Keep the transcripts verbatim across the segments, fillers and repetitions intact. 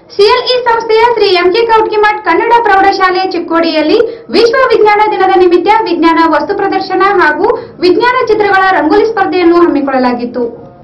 CLE ಸಂಸ್ಥೆಯ Shri MK Kautkimath Kannada ಪ್ರೌಢಶಾಲೆ ಚಿಕ್ಕೋಡಿಯಲ್ಲಿ ವಿಶ್ವ ವಿಜ್ಞಾನ ದಿನದ ನಿಮಿತ್ತ ವಿಜ್ಞಾನ ವಸ್ತು ಪ್ರದರ್ಶನ ಹಾಗೂ ವಿಜ್ಞಾನ ಚಿತ್ರಗಳ ರಂಗೋಲಿ ಸ್ಪರ್ಧೆಯನ್ನು ಹಮ್ಮಿಕೊಳ್ಳಲಾಗಿತ್ತು.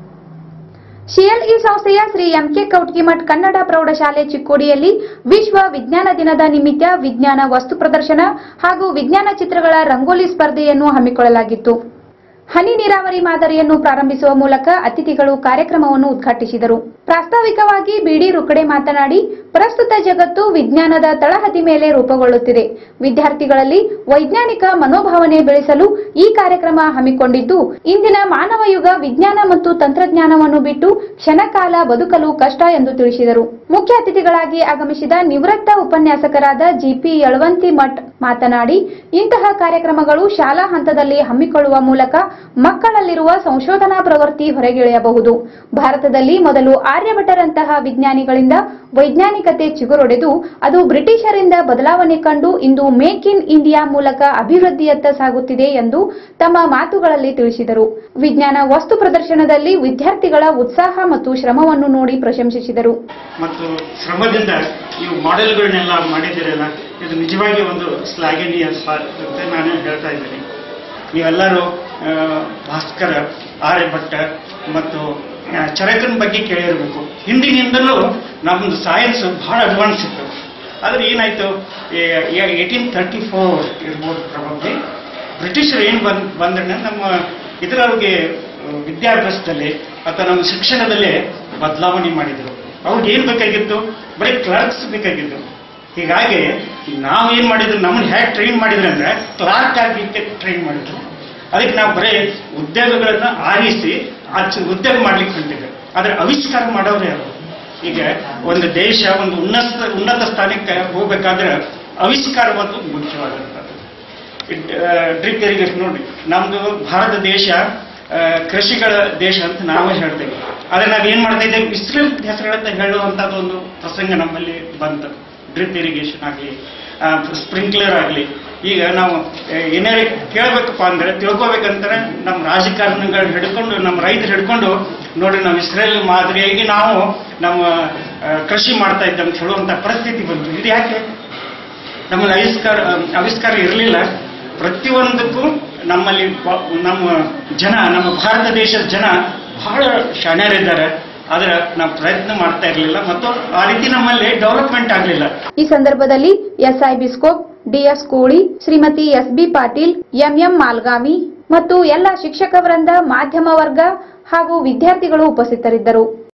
ಸಿಎಲ್ಇ ಸಂಸ್ಥೆಯ ಶ್ರೀ ಎಂಕೆ ಕೌಟ್ಕಿಮಠ್ ಕನ್ನಡ ಪ್ರೌಢಶಾಲೆ ಚಿಕ್ಕೋಡಿಯಲ್ಲಿ ವಿಶ್ವ ವಿಜ್ಞಾನ ದಿನದ ನಿಮಿತ್ತ ವಿಜ್ಞಾನ ವಸ್ತು ಪ್ರದರ್ಶನ ಹಾಗೂ ವಿಜ್ಞಾನ ಚಿತ್ರಗಳ ರಂಗೋಲಿ ಸ್ಪರ್ಧೆಯನ್ನು ಹಮ್ಮಿಕೊಳ್ಳಲಾಗಿತ್ತು. ಹನಿ ನೀರಾವರಿ ಮಾದರಿಯನ್ನು ಪ್ರಾರಂಭಿಸುವ ಮೂಲಕ ಅತಿಥಿಗಳು ಕಾರ್ಯಕ್ರಮವನ್ನು ಉದ್ಘಾಟಿಸಿದರು. ಪ್ರಾಸ್ತಾವಿಕವಾಗಿ ಬಿಡಿ ರುಕಡೆ ಮಾತನಾಡಿ, ಪ್ರಸ್ತುತ ಜಗತ್ತು ವಿಜ್ಞಾನದ ತಳಹದಿ ಮೇಲೆ ರೂಪುಗೊಳ್ಳುತ್ತಿದೆ. ವಿದ್ಯಾರ್ಥಿಗಳಲ್ಲಿ ವೈಜ್ಞಾನಿಕ ಮನೋಭಾವನೆ ಬೆಳೆಸಲು ಈ ಕಾರ್ಯಕ್ರಮ ಹಮ್ಮಿಕೊಂಡಿದ್ದು, ಇಂದಿನ ಮಾನವ ಯುಗ ವಿಜ್ಞಾನ ಮತ್ತು ತಂತ್ರಜ್ಞಾನವನ್ನು ಬಿಟ್ಟು ಕ್ಷಣಕಾಲ ಬದುಕಲು ಕಷ್ಟ ಎಂದು ತಿಳಿಸಿದರು. ಮುಖ್ಯ ಅತಿಥಿಗಳಾಗಿ ಆಗಮಿಸಿದ ನಿವೃತ್ತ ಉಪನ್ಯಾಸಕರಾದ ಜಿಪಿ ಯಳವಂತಿ ಮಠ್ ಮಾತನಾಡಿ, ಇಂತಹ ಕಾರ್ಯಕ್ರಮಗಳು ಶಾಲಾ ಹಂತದಲ್ಲಿ ಹಮ್ಮಿಕೊಳ್ಳುವ ಮೂಲಕ ಮಕ್ಕಳಲ್ಲಿರುವ ಸಂಶೋಧನಾ ಪ್ರವೃತ್ತಿ ಹೊರಗೆಳೆಯಬಹುದು. ಭಾರತದಲ್ಲಿ ಮೊದಲು ಆರ್ಯಭಟರಂತಹ ವಿಜ್ಞಾನಿಗಳಿಂದ ವೈಜ್ಞಾನಿಕತೆ ಚಿಗುರೊಡೆದು ಅದು ಬ್ರಿಟಿಷರಿಂದ ಬದಲಾವಣೆ ಕಂಡು ಇಂದು ಮೇಕ್ ಇನ್ ಇಂಡಿಯಾ ಮೂಲಕ ಅಭಿವೃದ್ಧಿಯತ್ತ ಸಾಗುತ್ತಿದೆ ಎಂದು ತಮ್ಮ ಮಾತುಗಳಲ್ಲಿ ತಿಳಿಸಿದರು. ವಿಜ್ಞಾನ ವಸ್ತು ಪ್ರದರ್ಶನದಲ್ಲಿ ವಿದ್ಯಾರ್ಥಿಗಳ ಉತ್ಸಾಹ ಮತ್ತು ಶ್ರಮವನ್ನು ನೋಡಿ ಪ್ರಶಂಸಿಸಿದರು. ಮತ್ತು ಶ್ರಮದಿಂದ ನೀವು ಮಾಡೆಲ್ಗಳನ್ನೆಲ್ಲ ಮಾಡಿದ್ದೀರಲ್ಲ, ಇದು ನಿಜವಾಗಿ ಒಂದು ಶ್ಲಾಘನೀಯ ಅಂತ ನಾನು ಹೇಳ್ತಾ ಇದ್ದೀನಿ. ನೀವೆಲ್ಲರೂ ಭಾಸ್ಕರ, ಆರ್ಯಭಟ್ಟ ಮತ್ತು ಚರಕನ ಬಗ್ಗೆ ಕೇಳಿರಬೇಕು. ಹಿಂದಿನಿಂದಲೂ ನಮ್ಮದು ಸೈನ್ಸ್ ಬಹಳ ಅಡ್ವಾನ್ಸ್ ಇತ್ತು. ಆದರೆ ಏನಾಯ್ತು, ಏಯ್ಟೀನ್ ತರ್ಟಿ ಫೋರ್ ಇರ್ಬೋದು ಪ್ರಬಂಧಿ ಬ್ರಿಟಿಷರು ಏನು ಬಂದ್ ಬಂದ್ರೆ ನಮ್ಮ ಇದರವ್ರಿಗೆ ವಿದ್ಯಾಭ್ಯಾಸದಲ್ಲಿ ಅಥವಾ ನಮ್ಮ ಶಿಕ್ಷಣದಲ್ಲಿ ಬದಲಾವಣೆ ಮಾಡಿದ್ರು. ಅವ್ರಿಗೆ ಏನು ಬೇಕಾಗಿತ್ತು, ಬರೀ ಕ್ಲರ್ಕ್ಸ್ ಬೇಕಾಗಿತ್ತು. ಹೀಗಾಗಿ ನಾವೇನು ಮಾಡಿದ್ರು, ನಮ್ಮನ್ನು ಹೇಗೆ ಟ್ರೈನ್ ಮಾಡಿದ್ರು ಅಂದ್ರೆ ಕ್ಲಾರ್ಕ್ ಆಗಲಿಕ್ಕೆ ಟ್ರೈನ್ ಮಾಡಿದ್ರು. ಅದಕ್ಕೆ ನಾವು ಬರೀ ಉದ್ಯೋಗಗಳನ್ನು ಆರಿಸಿ ಆ ಉದ್ಯೋಗ ಮಾಡ್ಲಿಕ್ಕೆ ಹೊಂಟಿದ್ದೆ. ಆದರೆ ಆವಿಷ್ಕಾರ ಮಾಡೋರು ಯಾರು? ಈಗ ಒಂದು ದೇಶ ಒಂದು ಉನ್ನತ ಉನ್ನತ ಸ್ಥಾನಕ್ಕೆ ಹೋಗ್ಬೇಕಾದ್ರೆ ಆವಿಷ್ಕಾರ ಒಂದು ಮುಖ್ಯವಾದಂಥದ್ದು. ಡ್ರಿಪ್ ಇರಿಗೇಷನ್ ನೋಡಿ, ನಮ್ದು ಭಾರತ ದೇಶ ಕೃಷಿಗಳ ದೇಶ ಅಂತ ನಾವೇ ಹೇಳ್ತೇವೆ. ಆದರೆ ನಾವೇನ್ ಮಾಡ್ತಾ ಇದ್ದೇವೆ, ಇಸ್ರೇಲ್ ಹೆಸರುಗಳಂತ ಹೇಳುವಂಥದ್ದು ಒಂದು ಪ್ರಸಂಗ ನಮ್ಮಲ್ಲಿ ಬಂತು. ಡ್ರಿಪ್ ಇರಿಗೇಷನ್ ಆಗಲಿ, ಸ್ಪ್ರಿಂಕ್ಲರ್ ಆಗಲಿ. ಈಗ ನಾವು ಏನೇ ಕೇಳಬೇಕಪ್ಪ ಅಂದ್ರೆ, ತಿಳ್ಕೊಬೇಕಂತಾರೆ ನಮ್ಮ ರಾಜಕಾರಣಿಗಳು ಹಿಡ್ಕೊಂಡು, ನಮ್ಮ ರೈತರು ಹಿಡ್ಕೊಂಡು ನೋಡಿ ನಾವು ಇಸ್ರೇಲ್ ಮಾದರಿಯಾಗಿ ನಾವು ನಮ್ಮ ಕೃಷಿ ಮಾಡ್ತಾ ಇದ್ದ ಅಂತ ಹೇಳುವಂಥ ಪರಿಸ್ಥಿತಿ ಬಂತು. ಇದು ಯಾಕೆ? ನಮ್ಮಲ್ಲಿ ಆವಿಷ್ಕಾರ ಆವಿಷ್ಕಾರ ಇರಲಿಲ್ಲ. ಪ್ರತಿಯೊಂದಕ್ಕೂ ನಮ್ಮಲ್ಲಿ ನಮ್ಮ ಜನ, ನಮ್ಮ ಭಾರತ ದೇಶದ ಜನ ಬಹಳ ಶಾಣ್ಯರಿದ್ದಾರೆ. ಆದ್ರೆ ನಾವು ಪ್ರಯತ್ನ ಮಾಡ್ತಾ ಇರಲಿಲ್ಲ ಮತ್ತು ಆ ರೀತಿ ನಮ್ಮಲ್ಲಿ ಡೆವಲಪ್ಮೆಂಟ್ ಆಗಲಿಲ್ಲ. ಈ ಸಂದರ್ಭದಲ್ಲಿ ಎಸ್ಐ ಬಿಸ್ಕೋಪ್, DS Koli, Shrimati S B Patil, MM Malgavi ಮತ್ತು ಎಲ್ಲ ಶಿಕ್ಷಕ ವೃಂದ, ಮಾಧ್ಯಮ ವರ್ಗ ಹಾಗೂ ವಿದ್ಯಾರ್ಥಿಗಳು ಉಪಸ್ಥಿತರಿದ್ದರು.